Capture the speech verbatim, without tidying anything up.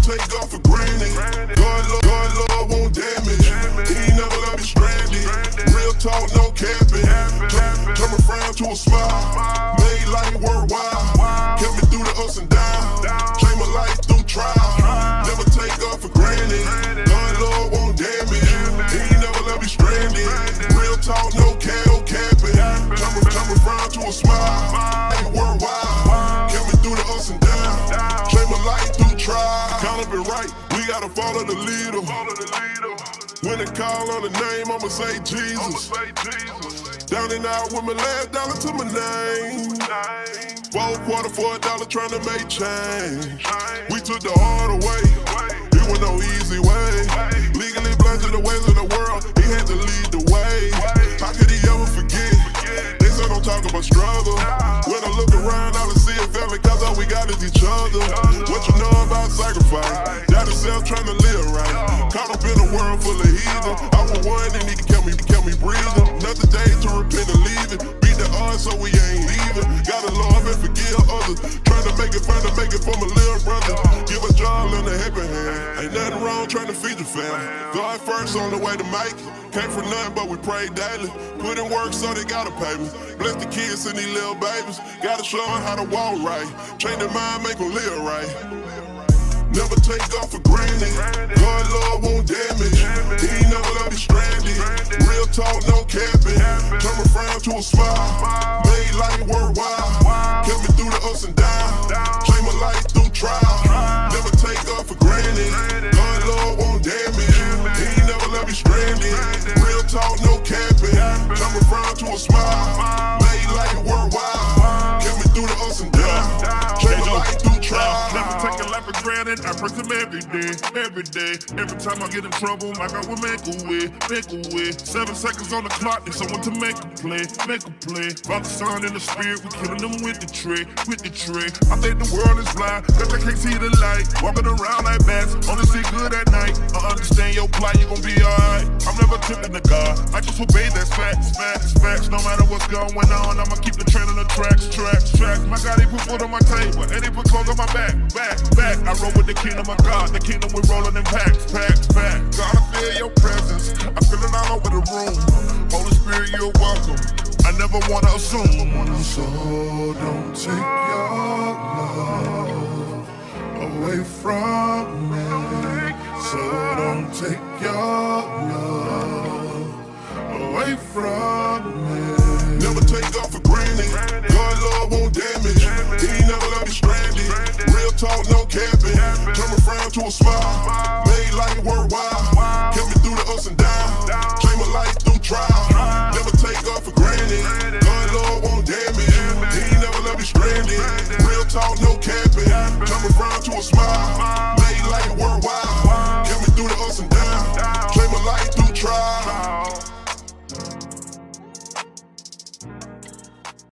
take off for granted. God, Lord, God, Lord won't damage. He ain't never let me stranded. Real talk, no capping. Turn, turn my frown to a smile. Made life worthwhile. Kept me through the ups and downs. Changed my life through trials. Never take off for granted. God, Lord won't damage. He ain't never let me stranded. Real talk, no cap, no capping. Turn my, turn my frown to a smile. Made worthwhile. Kept me through the ups and downs. Changed my life through trials. Count up and right. We gotta follow the leader. When they call on the name, I'ma say Jesus. Down and out with my last dollar to my name. Four quarter for a dollar trying to make change. We took the hard away. It was no easy way. Legally blind to the ways of the world. He had to lead the way. How could he ever forget? They said don't talk about struggle. When I look around, all I see is family, cause all we got is each other. What you know about sacrifice? Got himself trying to live right. Caught up in a world full of heathen. I was one and he kept me, kept me breathing. Another day to repent and leave it. Beat the odds so we ain't leaving. Gotta love and forgive others. Trying to make it, trying to make it for my little brother. Give a job and a helping hand. Ain't nothing wrong trying to feed your family. God first on the way to make it. Came from nothing but we pray daily. Put in work so they gotta pay me. Bless the kids and these little babies. Gotta show them how to walk right. Change their mind, make them live right. Never take off for granted. God, Lord won't damage. He ain't never let me stranded. Real talk, no capping. Turn my frown to a smile. Made life worthwhile. Kept me through the ups and downs. Changed my life through trials. Never take off for granted. God, Lord won't damage. He ain't never let me stranded. Real talk, no capping. Turn my frown to a smile. Made life worthwhile. Kept me through the ups and downs. Changed my life through trials. Never take a life for granted. I praise him every day, every day. Every time I get in trouble, my God will make a way, make a way. Seven seconds on the clock, need someone to make a play, make a play. Father, Son, and the Spirit, we killing them with the tray, with the tray. I think the world is blind, cause they can't see the light. Walking around like bats, only see good at night. I understand your plight, you gon' be alright. I'm never tempting to God, I just obey, that's facts, facts, facts. No matter what's going on, I'ma keep the train on the tracks, tracks, tracks. My God, he put food on my table, and he put clothes on my back, back, back. I roll with the kingdom of God, the kingdom we rolling in packs, packs, packs. God, I feel your presence, I feel it all over the room. Holy Spirit, you're welcome, I never wanna assume. So don't take your love away from